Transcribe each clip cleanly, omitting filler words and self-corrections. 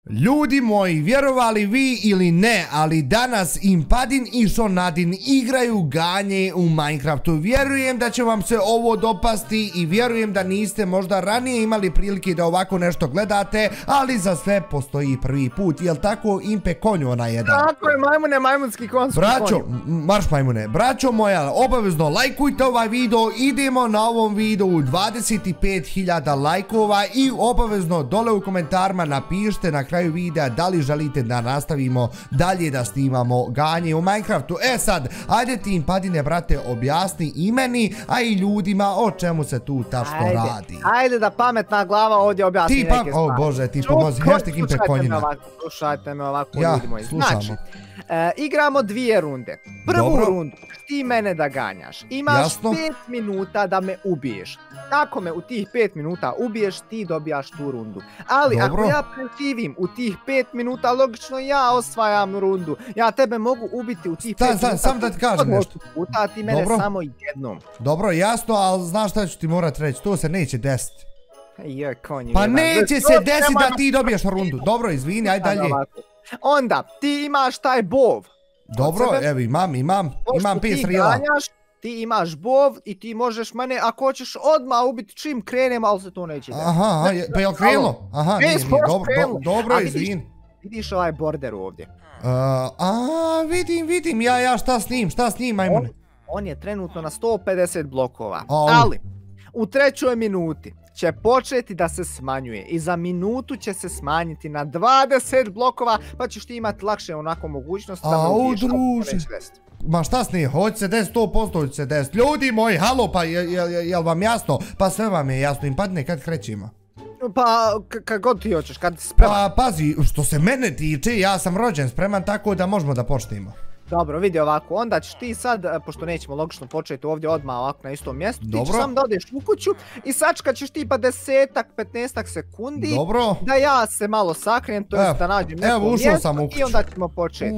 Ljudi moji, vjerovali vi ili ne, ali danas Impadin i Shonadin igraju ganje u Minecraftu. Vjerujem da će vam se ovo dopasti i vjerujem da niste možda ranije imali prilike da ovako nešto gledate, ali za sve postoji prvi put. Jel tako, Impe, konju ona jedan? Tako je, majmune, majmunski konj. Braćo, marš majmune, braćo moja, obavezno lajkujte ovaj video, idemo na ovom videu 25.000 lajkova i obavezno dole u komentarima napišite na kraju videa da li želite da nastavimo dalje da snimamo ganje u Minecraftu. E sad, ajde ti Impadine, brate, objasni i meni, a i ljudima o čemu se tu tačno radi. Ajde da pametna glava ovdje objasni neke stvari. O Bože, ti pomozi, hashtag Impe konjina. Slušajte me ovako, ja, ljudi moji. slušamo. Znači, igramo dvije runde. Prvu rundu ti mene da ganjaš. Imaš 5 minuta da me ubiješ. Ako me u tih 5 minuta ubiješ, ti dobijaš tu rundu. Ali ako ja preživim u tih 5 minuta, logično ja osvajam rundu. Ja tebe mogu ubiti u tih 5 minuta. Sam da ti kažem nešto. A ti mene samo jednom. Dobro, jasno, ali znaš šta ću ti morat reći, to se neće desiti. Pa neće se desiti da ti dobiješ rundu. Dobro, izvini, ajde dalje. Onda, ti imaš taj bov. Dobro, evo imam 5 strela. Ti imaš bov i ti možeš mene, ako hoćeš odmah ubiti čim krenem, ali se to neće desiti. Aha, pa jel krenulo? Aha, nije, dobro, izvini. Vidiš ovaj border ovdje? Vidim, ja šta s njim, majmune? On je trenutno na 150 blokova, ali u trećoj minuti će početi da se smanjuje i za minutu će se smanjiti na 20 blokova, pa ćeš ti imati lakše onako mogućnost da me ubiješ. Druže. Ma šta s njim, hoće se desiti, 100% će se desiti. Ljudi moji, halo, pa jel vam jasno? Pa sve vam je jasno, Impadine, kad krećemo? Pa, kad god ti hoćeš, kad si spreman. Pa, pazi, što se mene tiče, ja sam rođen spreman, tako da možemo da počnemo. Dobro, vidi ovako, onda ćeš ti sad, pošto nećemo logično početi ovdje odmah ovako na istom mjestu, ti ćeš sam da odeš u kuću i sačkat ćeš ti pa 10-15 sekundi da ja se malo sakrijem, to je da nađem neko mjesto i onda ćemo početi.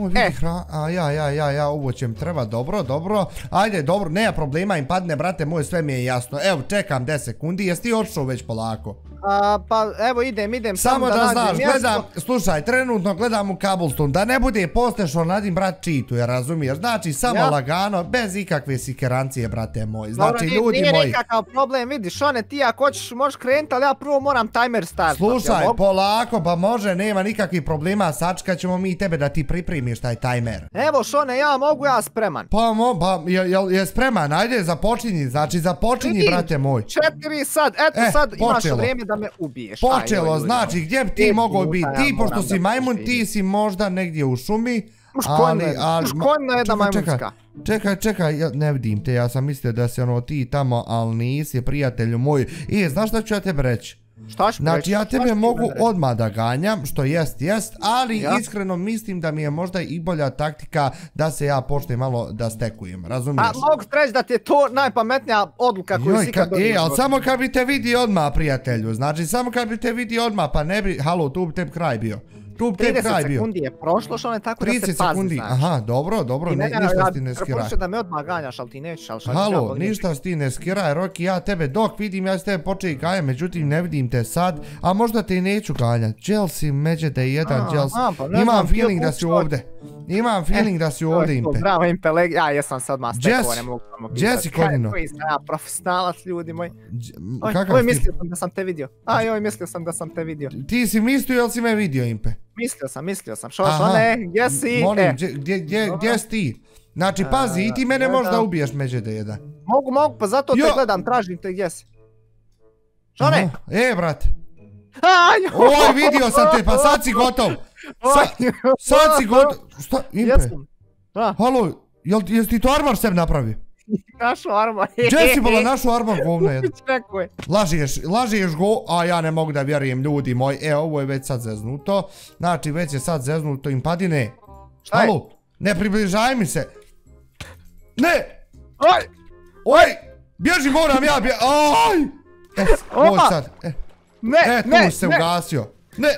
Ovo će mi treba, dobro, ajde, dobro, nema problema, Impadine, brate moj, sve mi je jasno, evo, čekam 10 sekundi, jesi ti otišao već polako? Pa evo idem samo da znaš, gledam, slušaj, trenutno gledam u Cobblestone, da ne bude posle Shonadin brat cheatuje, razumiješ, znači samo lagano, bez ikakve sikerancije, brate moj, znači ljudi moji. Nije nikakav problem, vidiš, one ti ako hoćeš možeš krenuti, ali ja prvo moram timer start. Slušaj, polako, pa može, nema nikakvih problema, sačekat ćemo mi tebe da ti pripremiš taj timer. Evo Shone, ja mogu, ja spreman. Pa je spreman, ajde započinji, znači započinji, brate moj. 4 sad, eto sad imaš vrijeme da me ubiješ. Počelo, znači gdje bi ti mogao biti? Ti, pošto si majmun, ti si možda negdje u šumi. Škonjna jedna majmunska. Čekaj, ne vidim te, ja sam mislio da si ono ti tamo, ali nisi, prijatelju moj. Znaš šta ću ja tebe reći? Znači ja tebe mogu odmah da ganjam, što jest, ali iskreno mislim da mi je možda i bolja taktika da se ja počnem malo da stekujem, razumiješ? A mogu reći da ti je to najpametnija odluka koju si ikad dobio. Ali samo kad bi te vidio odmah, prijatelju, znači samo kad bi te vidio odmah, pa ne bi, halo, tu bi tebi kraj bio. 30 sekundi je prošlo, što ne tako da se pazi, znaš. 30 sekundi, aha, dobro, ništa ti ne skiraj. Preporučujem da me odmah ganjaš, ali ti nećeš, ali šta ću halo, ništa ti ne skiraj, Roki, ja tebe dok vidim, ja s tebe počeli ganjati, međutim ne vidim te sad, a možda te i neću ganjati. Chelsea, Međede 1, Chelsea, imam feeling da si ovdje. Imam feeling da si ovdje, Impe. Bravo, Impe, ja jesam sad mastekova, ne mogu samo pisati. Jesse Konjino. Koji sam ja profesionalac, ljudi moji. Kakav Oj, mislio sam da sam te vidio. Mislio sam da sam te vidio. Ti si mislio ili si me vidio, Impe? Mislio sam. Šone, gdje si? Molim, gdje si ti? Znači, pazi, i ti mene možda ubiješ, Međede 1. Mogu, pa zato te gledam, tražim te gdje si. Šone! Brate. Oj, vidio sam te, pa sad si gotov. Sad si gotov. Šta, Impe? Halo, jesi ti to armor sebi napravio? Našu armor. Gdje si bila našu armor, govno jedan? Lažiješ go, a ja ne mogu da vjerujem, ljudi moji. Ovo je već sad zeznuto. Znači, već je sad zeznuto, Impadine. Halo, ne približaj mi se. Ne! Oj! Bježi, moram ja bježi. Oj sad. Tu se ugasio. Ne!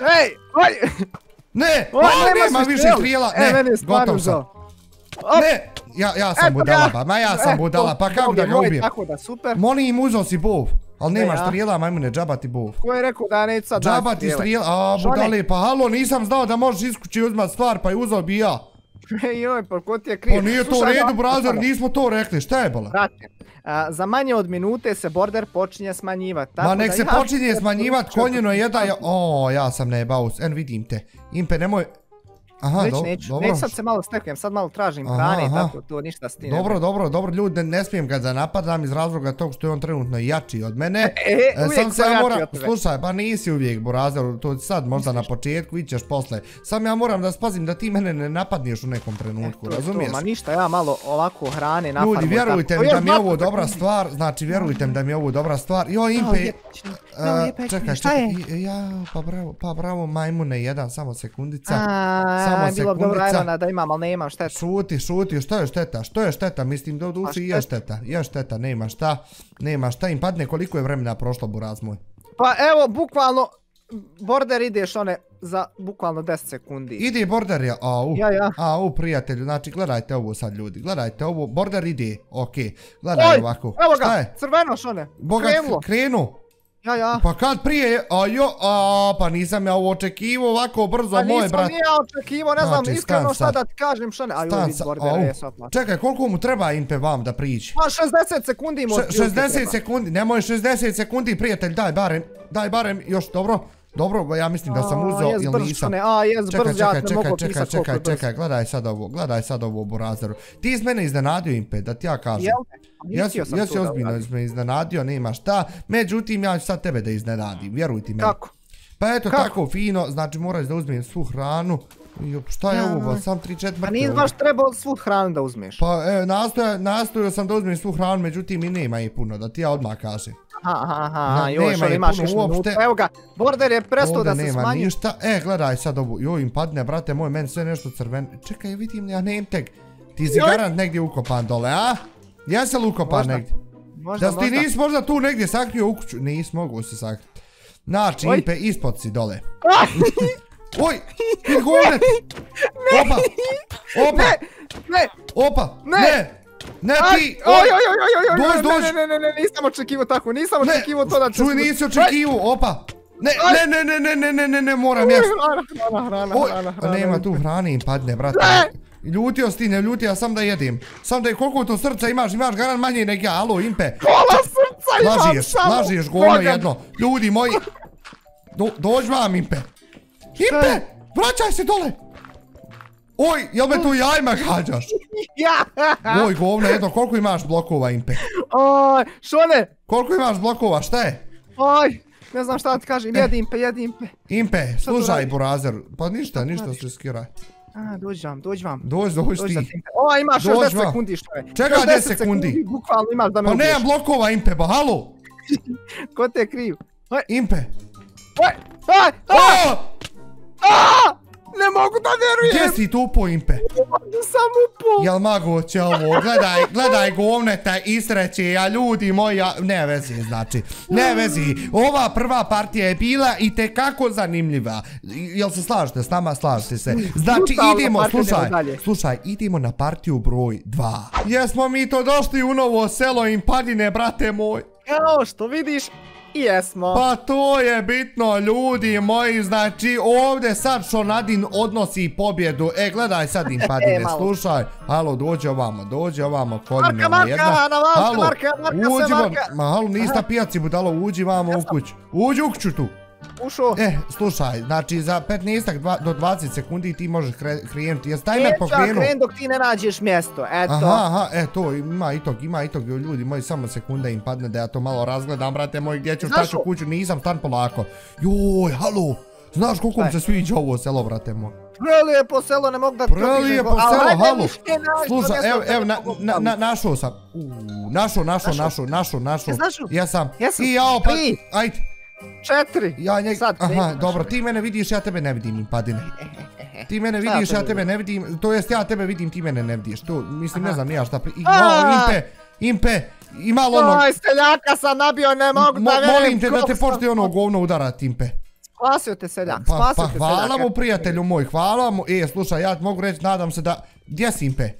Ne! Nema više strijela. Ne, gotov sam. Ne! Ja sam budala, pa kako da ga ubijem? Molim, uzao si bov. Ali nema strijela, majmune, džaba ti buf. Ko je rekao da neću sad džaba ti strijela, a budale, pa halo, nisam znao da možeš iskući uzmat stvar, pa je uzao bi ja. Joj, pa ko ti je kriv? Pa nije to u redu, brazer, nismo to rekli, šta je bala? Brate, za manje od minute se border počinje smanjivati. Ma nek se počinje smanjivati, konjeno jedan, ja sam nebaus, en vidim te. Impe, nemoj... Aha, dobro. Neću sad se malo stekujem, sad malo tražim hrane i tako, to ništa s tim. Dobro, ljudi, ne smijem ga da napadam iz razloga tog što je on trenutno jači od mene. Uvijek ko jači od tebe. Slušaj, pa nisi uvijek, burazer, to sad možda na početku, ićeš posle. Sam ja moram da spazim da ti mene ne napadniješ u nekom trenutku, razumiješ? Ma ništa, ja malo ovako hrane nafarmu. Ljudi, vjerujte mi da mi je ovo dobra stvar, znači vjerujte mi da mi je ovo dobra stvar. Jo, Impe, čekaj, pa bravo, majmune, jedan, samo sekundica. Bilo bi dobro Irona da imam, ali nemam šteta. Šuti, što je šteta, mislim da u duši je šteta, nema šta im padne, koliko je vremena prošlo, buraz moj? Pa evo, bukvalno, border ideš one za bukvalno 10 sekundi. Ide border, au prijatelju, znači gledajte ovo sad ljudi, gledajte ovo, border ide, okej, gledaj ovako. Evo ga, crveno šone, krenu. Ja. Pa kad prije, pa nisam ja ovo očekivao ovako brzo, moj brat. Pa nisam ja očekivao, ne znam iskreno šta da ti kažem, šone. Čekaj, koliko mu treba Impe vam da prići? Pa 60 sekundi mu otprilike treba. 60 sekundi, nemoj 60 sekundi prijatelj, daj barem, još dobro, ja mislim da sam uzeo ili nisam. Čekaj, gledaj sad ovo burazeru. Ti iz mene iznenadio Impe, da ti ja kažem. Jesi ozbiljno me iznenadio, nema šta. Međutim, ja ću sad tebe da iznenadim, vjerujte me. Kako? Pa eto tako fino, znači moraš da uzmem svu hranu. Šta je ovo, sam 3-4 mrtve. Pa nisi baš trebao svu hranu da uzmeš. Pa nastojao sam da uzmem svu hranu, međutim i nema je puno, da ti ja odmah kažem. Joj, što imaš još minuta. Evo ga, border je prestao da se smanji. Ovdje nema ništa, gledaj sad ovo, joj im padne, brate moj, meni sve nešto crveno. Čekaj, vidim, ja nem tek. Ti si garant negdje ukopan dole, a? Jesi li ukopan negdje? Da ti nisi možda tu negdje sakrio u kuću? Nis mogu se sakriti. Znači, Impe, ispod si dole. Oj, ti govnet! Opa, ne ti! Dođ! Ne, nisam očekivao tako, nisam očekivao to da će... Čuj, nisi očekivao, opa! Ne, moram jest. Hrana. Nema tu hrane im padne, brate. Ljutio si ti, ne ljutio, sam da jedim. Sam da je koliko to srca imaš garant manje nek ja, alo Impe. Pola srca imam samo. Lažiješ, govno jedno. Ljudi moji. Dođ vam Impe. Impe, vraćaj se dole. Oj, jel me tu jajma gađaš? Oj, govno jedno, koliko imaš blokova Impe? Oj, šone. Koliko imaš blokova, šta je? Oj, ne znam šta ti kažem, jedi Impe. Impe, slušaj burazer, pa ništa se skiraj. Dođi vam. Dođi ti. O, imaš još 10 sekundi što je. Čekaj 10 sekundi. Bukvalno imaš da me ubiješ. Pa nemam blokova Impe, ba halo. Ko te je kriv? Impe. Ne mogu da vjerujem. Gdje si tu upo Impe? Sam upo. Jel moguće ovo? Gledaj govneta isreće, a ljudi moji, ne vezi znači. Ne vezi. Ova prva partija je bila i tekako zanimljiva. Jel se slažete s nama? Slažete se. Znači idemo, slušaj, idemo na partiju broj 2. Jesmo mi to došli u novo selo Impadine, brate moj. Kao što vidiš, jesmo. Pa to je bitno, ljudi moji, znači ovdje sad Šonadin odnosi pobjedu. Gledaj sad Impadine, slušaj. Halo, dođi ovamo, kodinjama jedna. Marka, uđi vam, ma halo, nista pijaci budalo, uđi vamo u kuću. Uđi u kuću tu. Ušao. Slušaj, znači za 15 do 20 sekundi ti možeš krenuti. Jesi tajmer pokrenuo? Neću ja krenut dok ti ne nađeš mjesto, eto. Aha, to, ima i tog, ljudi moji, samo sekunda im padne da ja to malo razgledam, brate moj, gdje ću staći u kuću, nisam stan polako. Joj, halo, znaš koliko mi se sviđa ovo selo, brate moj? Prelijepo selo, ne mogu da ti opišem. Prelijepo selo, halo. Slušaj, evo, našao sam. Našao. Jesam. I jao, pa, ajde. 4. Aha, dobro, ti mene vidiš, ja tebe ne vidim Impadine. Ti mene vidiš, ja tebe ne vidim, to jest ja tebe vidim, ti mene ne vidiš. Tu, mislim, ne znam nija šta Impe, ima li ono... Oj, seljaka sam nabio, ne mogu da velim. Molim te da te počne ono govno udarat, Impe. Spasio te seljak, spasio te seljak. Pa hvala mu, prijatelju moj, hvala mu. Slušaj, ja mogu reći, nadam se da... Gdje si Impe?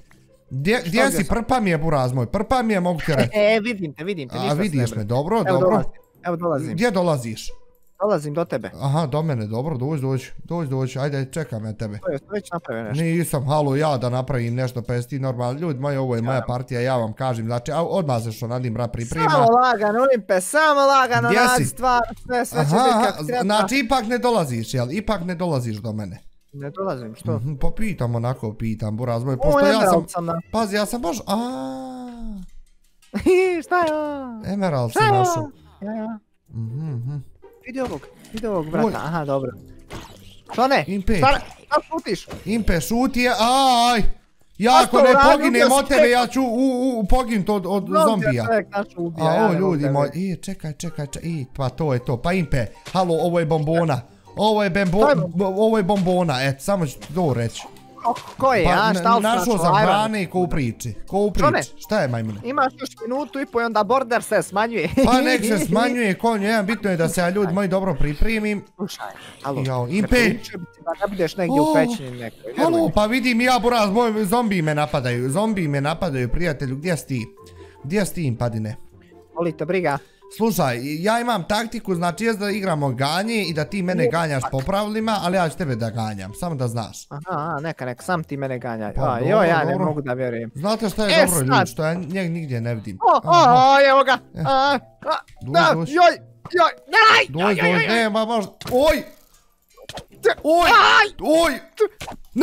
Gdje si? Prpa mi je buraz moj, prpa mi je, mogu ti reći. Vidim te, a vidiš me, dobro. Evo dolazim. Gdje dolaziš? Dolazim do tebe. Aha, do mene, dobro, dođi, ajde, čekam ja tebe. Već napravio nešto. Nisam, halo, ja da napravim nešto, pa jesi ti normalni. Ljudi moji, ovo je moja partija, ja vam kažem, znači, odmah se što Nadim brat priprema. Samo lagano, Olimpe, samo lagano, nađi stvar, sve će biti kako treba. Znači, ipak ne dolaziš, jel? Ipak ne dolaziš do mene. Ne dolazim, što? Pa pitam, onako pitam, buraz moj, pošto ja sam... Pazi, ja sam baš, Šta je ovo? Emerald si našao. Ja. Vidi ovog brata, aha, dobro. Što ne? Impe. Šta šutiš? Impe, šuti je, aj! Ja ako ne poginem od tebe, ja ću poginut od zombija. A o ljudi moji, čekaj, pa to je to, pa Impe, halo, ovo je bombona. Ovo je bombona, eto, samo ću to reći. Ko je, a? Šta li našao sam hrane ko u priči. Šta je, majmune? Imaš još minutu i po i onda border se smanjuje. Pa nek se smanjuje, konju, jedan bitno je da se ja ljudi moji dobro pripremim. Slušaj, alo, ne pričujem ti da ne budeš negdje u pećini nekoj. Halo, pa vidim ja, buraz, moj zombiji me napadaju, prijatelju, gdje si ti? Gdje si ti, Impadine? Volite, briga. Slušaj, ja imam taktiku, znači jest da igramo ganje i da ti mene ganjaš po pravilima, ali ja ću tebe da ganjam, samo da znaš. Aha, neka, sam ti mene ganjaj. Joj, ja ne mogu da vjerujem. Znate što je dobro ljudi, što ja njeg nigdje ne vidim. Evo ga. Joj, nema možda. Oj! Ne!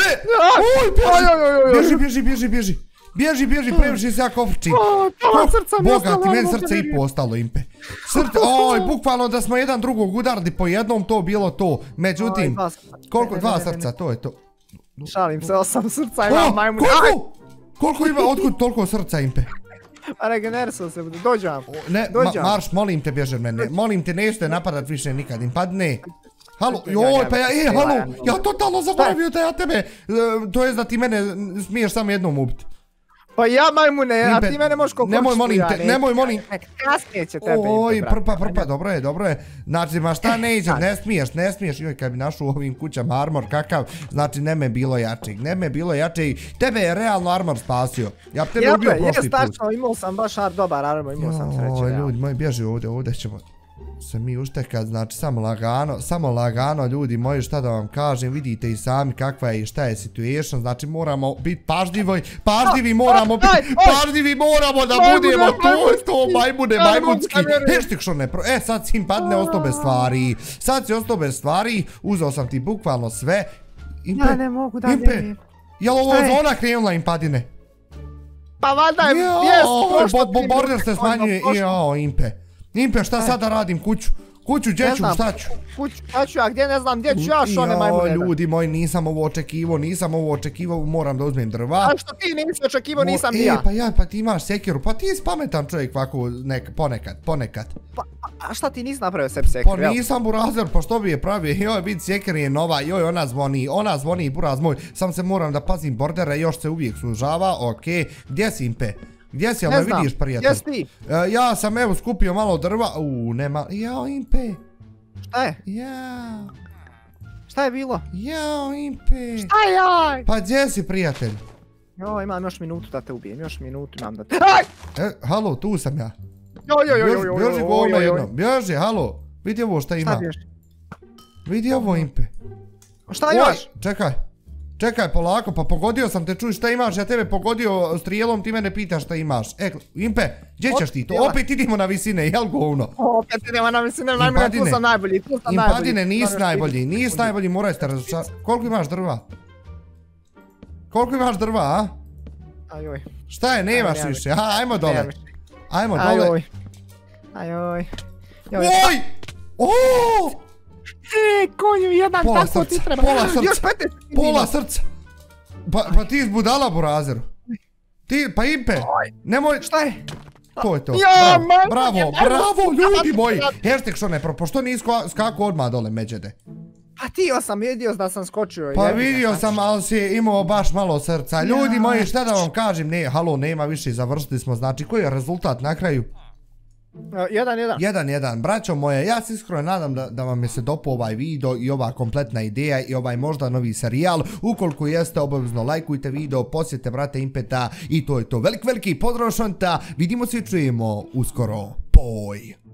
Bježi! Bježi, previše se ja kofrčim. Boga, ti meni srce i postalo, Impe. Bukvalno da smo jedan drugog udarili po jednom, to bilo to. Međutim, koliko? 2 srca, to je to. Šalim se, 8 srca imam majmun. Koliko ima, otkud toliko srca, Impe? A regenerisao se, dođu vam. Marš, molim te, bježi od mene. Molim te, nećete napadat više nikad, Impadne. Halo, pa ja totalno zaboravio da ja tebe, to jest da ti mene smiješ samo jednom ubiti. Pa ja majmune, a ti mene možeš koliko hoćeš. Nemoj molim te. Kasnije će tebe prpa, dobro je. Znači, ma šta ne iđe, ne smiješ. Joj, kad bi našao u ovim kućama armor kakav, znači ne me bilo jačeg. Tebe je realno armor spasio. Ja bi tebe ubio prošli put. Tačno, imao sam baš dobar armor, imao sam sreće. Oj, ljudi moji, bježi ovdje ćemo se mi uštekat, znači samo lagano, ljudi moji, šta da vam kažem, vidite i sami kakva je i šta je situation, znači moramo biti pažljivi moramo da budemo, to majmunski, heštik što ne, sad si im padne ostao bez stvari, uzeo sam ti bukvalno sve, ja ne mogu da vjerujem. Jel ovo zona krenula, Impadine? Pa valjda je vijest, border se smanjuje, Impe, šta sad da radim, kuću, gdje ću, šta ću? Kuću, šta ću ja, gdje ne znam, gdje ću ja šone majmune. Ljudi moji, nisam ovo očekivao, moram da uzmem drva. A što ti nisi očekivao, nisam ni ja. Pa ti imaš sekiru, pa ti si pametan čovjek ovako ponekad. A šta ti nisi napravio sebi sekiru? Pa nisam burazer, pa što bi je pravio, joj vidi sekira je nova, joj ona zvoni buraz moj, sam se moram da pazim bordere, još se uvijek sužava, okej, gdje si, Impe? Gdje si, ali me vidiš, prijatelj? Gdje si ti? Ja sam evo skupio malo drva, nema, jao Impe. Šta je? Jao. Šta je bilo? Jao Impe. Šta je jaj? Pa gdje si, prijatelj? Jo, imam još minutu da te ubijem, još minutu imam da te... Halo, tu sam ja. Bježi govno jedno, bježi, halo. Vidi ovo šta ima. Šta bježi? Vidi ovo, Impe. Šta imaš? Čekaj, polako, pa pogodio sam te, čuj šta imaš, ja tebe pogodio strijelom, ti mene pitaš šta imaš. Impe, gdje ćeš ti to? Opet idemo na visine, jel govno? Opet idemo na visine, najmanje, tu sam najbolji. Impadine, nisi najbolji, moraj ste razočarati. Koliko imaš drva, a? Ajoj. Šta je, nemaš više, ajmo dole. Ajoj. Oj! Oooo! Konju, jedan tako ti treba. Pola srca. Pa ti izbudala, burazeru. Pa Impe, nemoj... Šta je? To je to. Bravo, ljudi moji. Hashtag što ne, pošto nisi skako odmah dole, međede. Pa tio sam vidio da sam skočio. Pa vidio sam, ali si imao baš malo srca. Ljudi moji, šta da vam kažem, halo, nema više, završili smo, znači koji je rezultat na kraju? 1-1. 1-1, braćo moje, ja se iskreno nadam da vam je se dopao ovaj video i ova kompletna ideja i ovaj možda novi serijal. Ukoliko jeste, obavezno lajkujte video, posjetite brate Impeta i to je to. Veliki pozdrav šonta, vidimo se i čujemo uskoro. Poj!